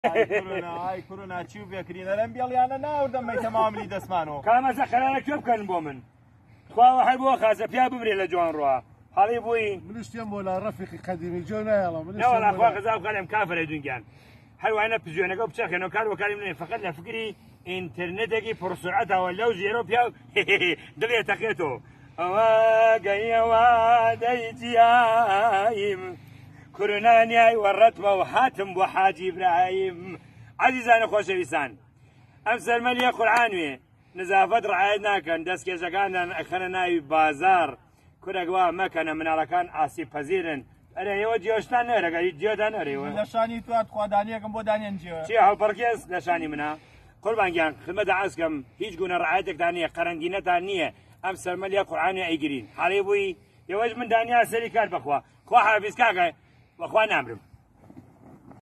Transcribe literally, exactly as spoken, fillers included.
ئای کورونا چی و بێکرینەرم بێڵیانە ناوردەمەی تەمامی دەسمانەوە کامەسە خەلانە کوێ بکەن بۆ من خواوە هەر بۆ خازە پیا ببرێ لە جوان ڕوا هەڵی بووی منشتیم بۆ لا ڕەفیقی قەدیمی جۆ نایڵە نەوەڵا خوا خەزا بکەم کافرە دونگیان هەروانە پزیۆنەکە بچەکەنەوە کار وەکاری منێ فقط لە فکری ئینترنێتێکی پڕسرعەتەوە لەو ژێرۆ پیا دڵێ تەقێتەوە ئەوە گەیەوە دەیجیایم کورونانیای وەڕەتمە و هاتم بۆ حاجی ئیبراهیم عەزیزانە خۆشەویستان ئەم سەرمەلیە قورعانوێ نزافەت ڕعایەت ناکەن دەستکێشەکانیان ئەخەنە ناوی بازار کورەگوا مەکەنە مناڵەکان ئاسیب پەزیرن ئەرێ ئێوە جێشتان نەرەگەری جێدان ئەرێوە لە شانی توات خوادانیەکەم بۆ دانێن جێوە چی هەڵپەڕکێز لە شانی منە قوربانگیان خزمەتە عەزکەم هیچ گونە ڕعایەتێکتان نییە قەرەنگینەتان نییە ئەم سەرمەلیە قورعانی ئەیگرین حاڵی بووی ئێوەش من دانیا سەری کار بخوا خوا حافیز کاکە بەخوا نامرم